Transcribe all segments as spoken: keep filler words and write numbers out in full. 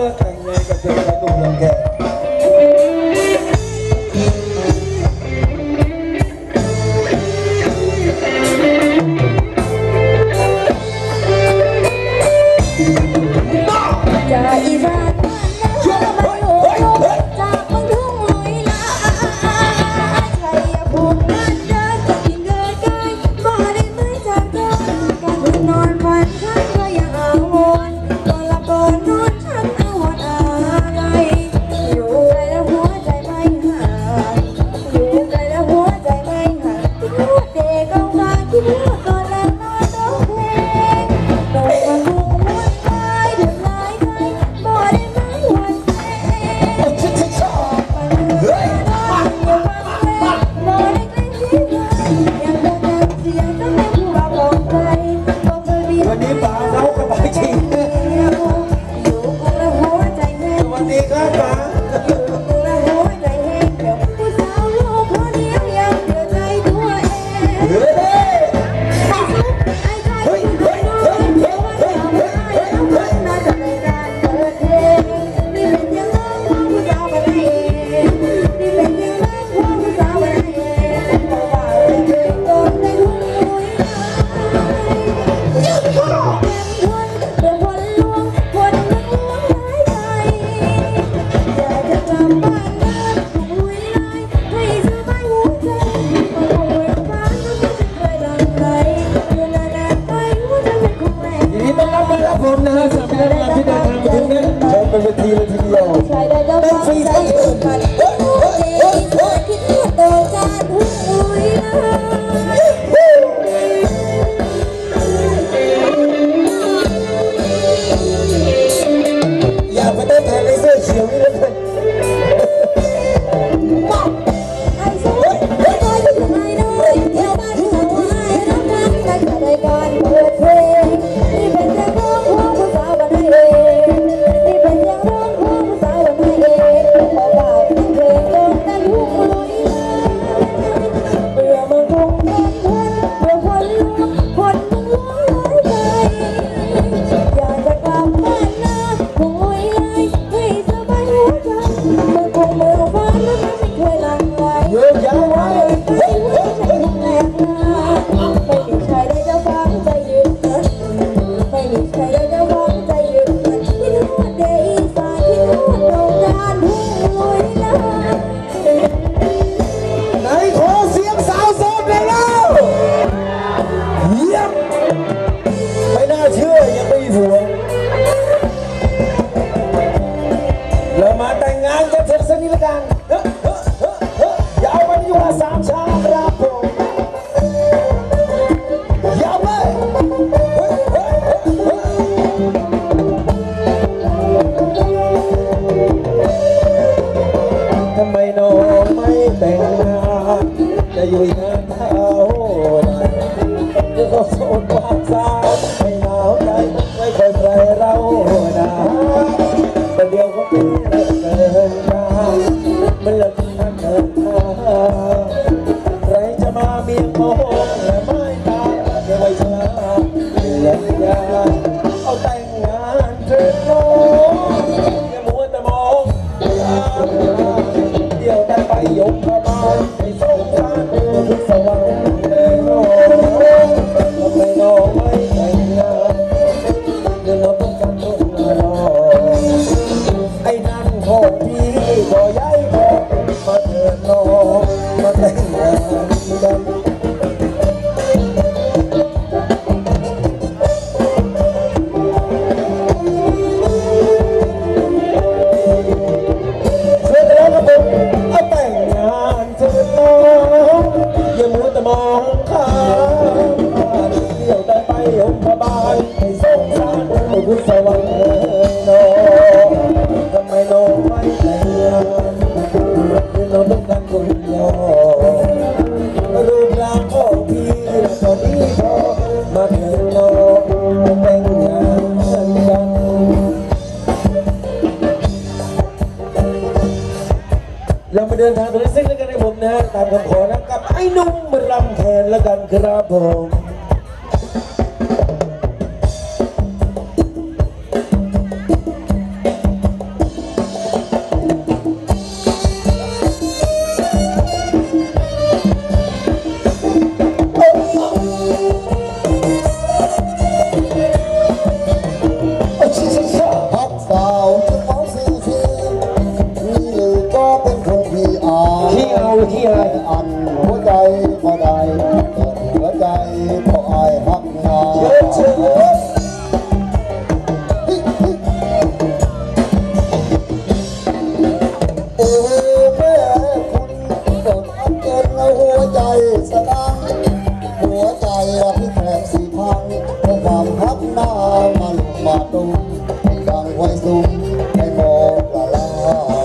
แต่งงานกับเธอในหนุ่มลำแขกจากอีสานมาอยู่จากเมืองทุ่งลุยลาชัยภูมิบ้านเดินจากกินเกิดกายบ่ได้ไหมจากเดินการคืนนอนฝันฉันก็ยังอาวรก่อนหลับก่อนนอนฉันอาวรอะไรอยู่ไกลแล้วหัวใจไม่ห่างอยู่ไกลแล้วหัวใจไม่ห่างคิดว่าเด็กเอามาคิดว่าก่อนแล้วนอนร้องเพลงโดยมันคงมุ่นไปเดือดร้ายใจบ่ได้ไหมวันเพ็ญชิชิชอบเฮ้ยมามามาบ่ได้ใกล้ชิดยังคงดังเสียงตั้งแต่ผู้ว่าบอกใจบอกเคยมีวันนี้ป่าเรากระบายจริงอยู่คงแล้วหัวใจแห้งวันนี้ก็ป่าอยู่คงแล้วหัวใจแห้งเดี๋ยวผู้สาวลูกคนเดียวยังเดือดใจตัวเองเฮ้ยไอ้ใจคุณน้อยเดี๋ยวว่าจะไม่ได้แล้วมันน่าจะในการเปิดเพลงนี่เป็นยังไงความผู้สาวมาได้เองนี่เป็นยังไงความผู้สาวมาได้เองเพราะว่าเพลงโดนในทุ่งลุยลายยืดคอเป็นคนเดินวนลวงคนนึงลวงหลายใจอยากจะจำบ้านนาทุ่งลุยลายให้สบายหัวใจมาลงเวรฟ้าน้ำมันจะเคยหลั่งไหลเมื่อนานๆไปว่าจะเป็นของแรงยินดีต้อนรับนะครับผมนะฮะสำหรับพี่น้องที่เดินทางมาถึงนั้นเชิญเป็นเวทีเลยทีเดียวใช่ได้แล้วฟังใจยืนมันโอ้เจ๊เธอคิดว่าโดนการทุ่งลุยลายอย่าไปเต้นแทนไอ้เสื้อเขียวนี่เลยไอ้สู้ไอ้คอยที่ทำไมน้อยเที่ยวบ้านที่สาวให้รับงานการจัดรายการเปิดเพลงนี่เป็นเสียงร้องของผู้สาวบ้านเองนี่เป็นเสียงร้องของผู้สาวบ้านเองขอบ่าวเพลงโดนแต่ทุ่งลุยลายเมื่อมันคงเป็นเพื่อนเมื่อคนลวงคนนึงลวงหลายใจอยากจะกลับบ้านนาทุ่งลุยลายให้สบายหัวใจเมื่อคงเมื่อฟ้านั้นไม่เคยหลั่งไหลเยอะแยะไว้ไม่ว่าจะยังไงไม่มีใครได้จะฟังใจยืนยันไม่มีใครได้จะฟังใจยืนยันที่นวดเดย์สายที่นวดโรงงานทุ่งลุยลายไหนขอเสียงสาวโสดเลยแล้วเยี่ยมไม่น่าเชื่อยังไม่มีผัวเรามาแต่งงานกันเถอะสักนิดละกันเฮ้ยเฮ้ยเฮ้ยเฮ้ยอย่าเอาวันนี้ว่าสามชาครับผมอย่าไปเฮ้ยเฮ้ยเฮ้ยเฮ้ยทำไมน้องไม่แต่งงานจะอยู่งานเท่าไหร่จะก็โสดความสาวไม่หนาวใจไม่เคยใครเราหนาแต่เดียวก็เป็นเรื่องเกินการมันเลิกนั่นเกินทางใครจะมาเมียมองและไม่ตาเดี๋ยวไว้ชนะเดือดยาเอาแต่งงานเธอน้องอย่ามัวแต่มองเดี๋ยวได้ไปยกพบาลไปส่งสารทุกสวรรค์เลยน้องทำไมน้องไม่แต่งงานเดี๋ยวเราต้องการต้นรอไอ้นั่นของพี่ก็ย้ายของมาเถิดน้องมาแต่งงานกัน เรามาเดินทางไปเส้นแล้วกันให้ผมนะตามคำขอนะกับไอ้นุ่มรำแขนแล้วกันครับผมเอาที่อะไรอันหัวใจก็ได้เปิดหัวใจเพราะอายฮักนาเชิญเชิญโอ้แม่คุณสดอันเกินแล้วหัวใจสะดังหัวใจรักแทบสีพังเพราะความฮักนามาลุกมาตุ้มดังไว้ซุ้มให้มองละลาย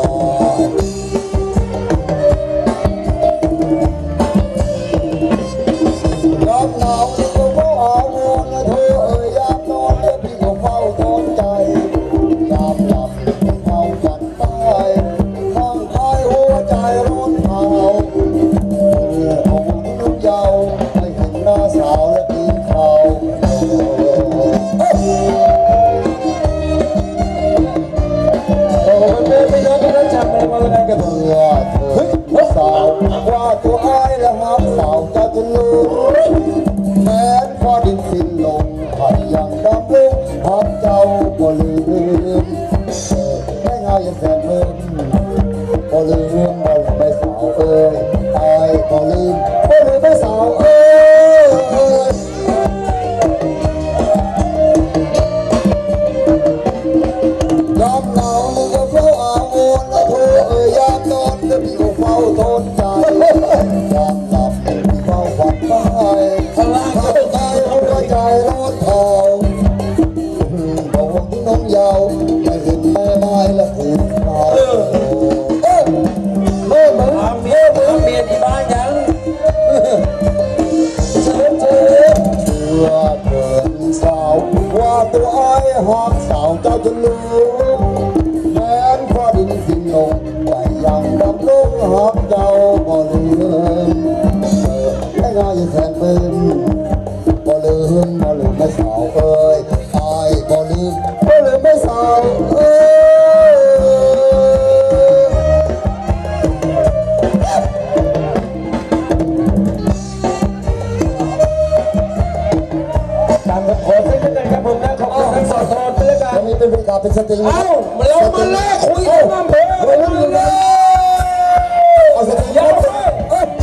ยามหนาวที่ก็เพราะอาวรนะเธอเอ่ยยามนอนแล้วพี่ก็เฝ้าทนใจยามหลับพี่เฝ้าฝันตายข้างกายหัวใจร้อนเผาเมื่อเอาลูกยาวไม่เห็นหน้าสาวและกินข้าวไม่น้อยก็ต้องจำในวันนั้นกันเมื่อเธอสาวว่าตัวอ้ายและหักสาวจะจะลืมแม้ฟ้าดินสิ้นลงหัดยังดำลึกหักเจ้าก็ลืมไม่ง่ายยังแสนเพิ่มก็ลืมบ่ลืมไม่สาวเอ้ยตายก็ลืมบ่ลืมไม่สาวเอ้ยยามหนาวนี่ก็เฝ้าอาวรและเธอเอ่ยยามนอนก็พี่ก็เฝ้าทนใจยามหลับพี่เฝ้าฝันตายข้างล่างก็ตายหัวใจร้อนเผาบอกว่าที่น้องยาวไม่เห็นแม่ไม้และคืนเผาเมื่อมึงเมียมึงเมียที่บ้านยังเชิญเชิญเชื่อเถิดสาวว่าตัวอ้ายหักสาวเจ้าจะลืมแม้นฟ้าดินสิ้นลงแต่ยังดำลงหักเจ้าก็ลืมไม่ง่ายแสนเป็นบ่ลืมบ่ลืมไม่สาวเอ้ยอายบ่ลืมบ่ลืมไม่สาวเอ้การขอเส้นกันครับผมนะขอบคุณทั้งสองคนด้วยกันวันนี้เป็นบริการเป็นสตริงเอ้าเรามาแลกคุยกันน้ำเพลงเลยเอาสตริงยาวไปเอ้ย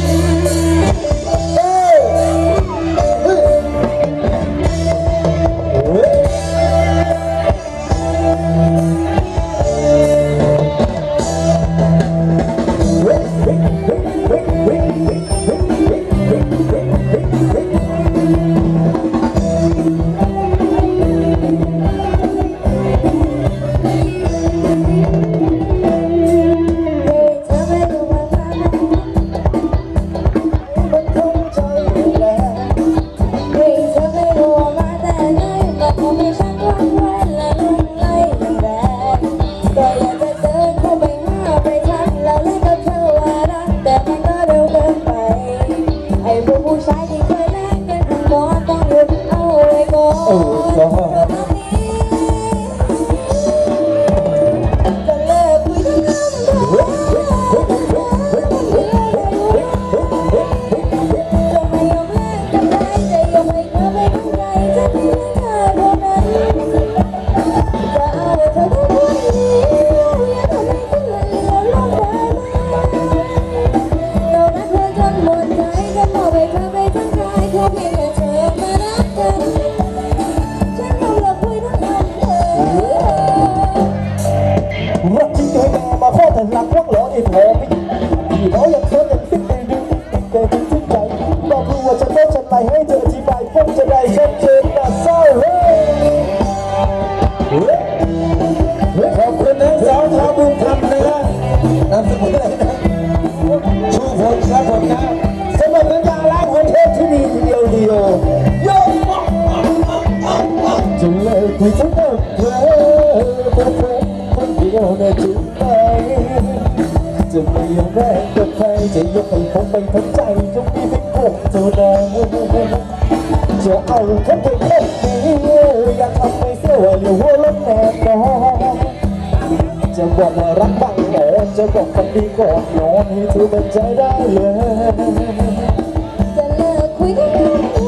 จะไม่ยอมแพ้กับใครจะยกให้ผมไปทั้งใจจงมีเพียงผมเท่านั้นจะเอาแค่เพียงคนนี้อยากทำให้เสียว่าเหลียวหัวล้มแน่นอนจะบอกว่ารักบังอ่อนจะบอกคนดีก่อนนอนให้เธอมั่นใจได้เลยจะเลิกคุยกัน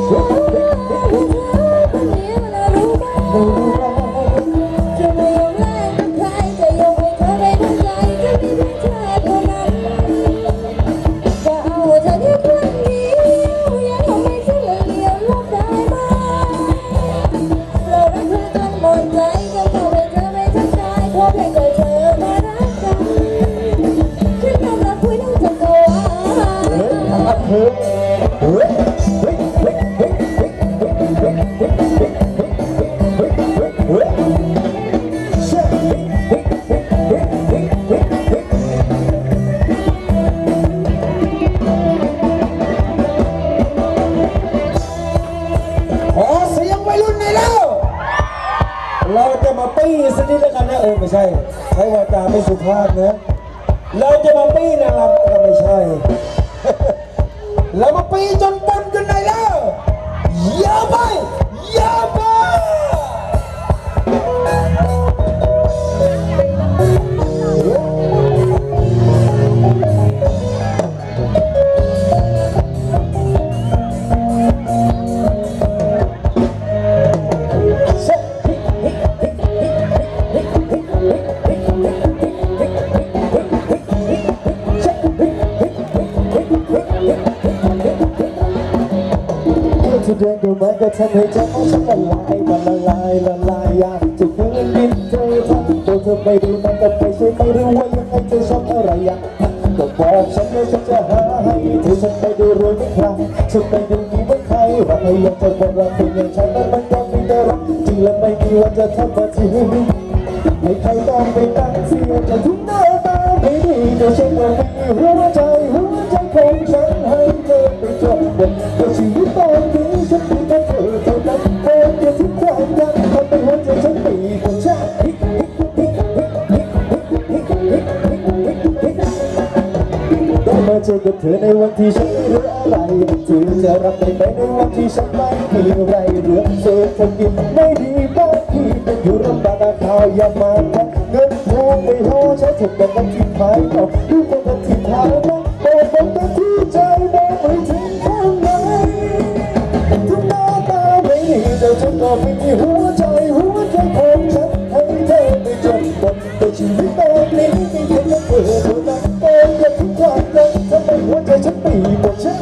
จะไม่ยอมแลกกับใครจะยกให้เธอไปทั้งใจจะมีเพียงเธอเท่านั้นเธอเฮ้ยเฮ้ยเฮ้ยเฮ้ยเฮ้ยเฮ้ยเฮ้ยเฮ้ยเฮ้ยเฮ้ยเฮ้ยเฮ้ยเฮ้ยเช่เฮ้ยเฮ้ยเฮ้ยเฮ้ยเฮ้ยเฮ้ยเฮ้ยขอเสียงวัยรุ่นหน่อยแล้วเราจะมาปี้สักนิดแล้วกันนะเออไม่ใช่ใช้วาจาไม่สุภาพนะเราจะมาปี้นะครับก็ไม่ใช่ เรามาปี้จนปนกันไหนแล้วอย่าไปอย่าไปเดินดูมันก็ทำให้ใจของฉันละลายมันละลายละลายอยากจะคืนดินเธอทั้งตัวเธอไม่รู้มันก็ไปใช่ไม่รู้ว่ายังไงเธอชอบอะไรยังก็บอกฉันว่าฉันจะหาให้เธอฉันไม่ได้รวยไม่ใครฉันไม่ได้มีเหมือนใครว่าใครอยากจะบอกรักเป็นอย่างฉันนั้นมันก็มีแต่รักจริงและไม่มีวันจะทำมาที่ให้ใครต้องไปตั้งเสียจะทุกหน้าตาไม่ดีแต่ฉันก็มีหัวใจหัวใจของฉันให้เธอไปจบหมดแต่ชีวิตตอนนี้ฉันมีแค่เธอเท่านั้นโอ้ยอย่าทิ้งความรักทำให้หัวใจฉันปีกของฉันได้มาเจอกับเธอในวันที่ฉันไม่รู้อะไรเธอจะรับได้ไหมในวันที่ฉันไม่มีอะไรเหลือเศรษฐกิจไม่ดีบ้างที่เป็นอยู่ลำบากข่าวอย่ามาแค่เงินทองไม่พอใช้ถูกแต่กันที่ท้ายเราดูกันที่ท้ายนะโอ้ผมก็ที่ใจมองไม่ถึงข้างในทุกหน้าตาไม่ดีแต่ฉันก็มีหัวใจหัวใจของฉันให้เธอไปจนหมดแต่ชีวิตตอนนี้มีแค่เธอเท่านั้นโอ้ยอย่าทิ้งความรักทำให้หัวใจฉันปีหมดฉัน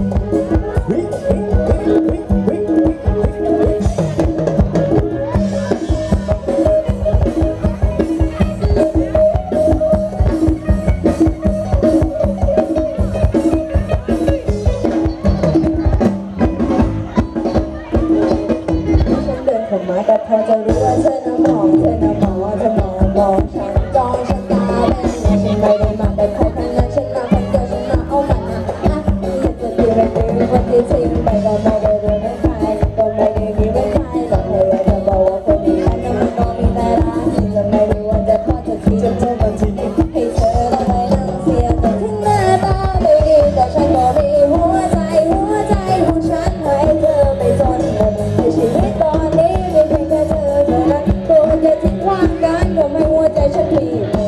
แต่พอจะรู้ว่าเธอน่ะมองเธอน่ะมองเธอมองมองฉันจองฉันตาเป็นไงฉันไม่ได้มาแต่ใครทั้งนั้นฉันมาคนเดียวฉันมาเอามันนะอ่ะอยากจะตีไปตีวันที่ทิ้งไปก็ไม่ได้เรื่องไม่ใครก็ไม่ได้มีไม่ใครแต่พยายามจะบอกว่าคนนี้ฉันน่ะมันก็มีแต่รักที่จะไม่ได้วันจะทอดจะทิ้งจะเจอกันที่ให้เธอต้องไปนั่งเสียแต่ถึงหน้าตาไม่ดีแต่ฉันก็มีหัวใจหัวใจของฉันให้เธอไปจนหมดในชีวิตตอนนี้จะทิ้งความกันก็ไม่หัวใจฉันพี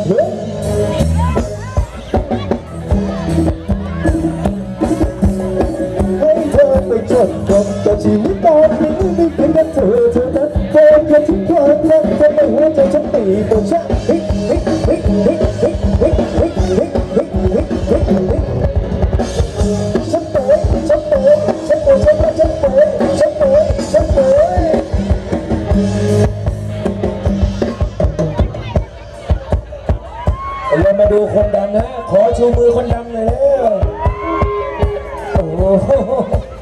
ให้เธอไปจดจดแต่ชีวิตตอนนี้มีเพียงแค่เธอเท่านั้นโดนแค่ทิ้งความรักทำให้หัวใจฉันตีบนฉันเฮ้ยเฮ้ยเฮ้ยเฮ้ยเฮ้ยเฮ้ยเฮ้ยเฮ้ยเฮ้ยเฮ้ยเฮ้ยเฮ้ยฉันเตะฉันเตะฉันเตะฉันเตะฉันเตะฉันเตะฉันเตะเรามาดูคนดังนะขอชูมือคนดังหน่อยแล้วโอ้โห